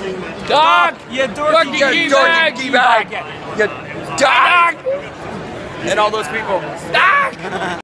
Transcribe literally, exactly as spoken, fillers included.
Doc! You Dorky dorky key key bag! bag! You Doc! And all those people. Doc!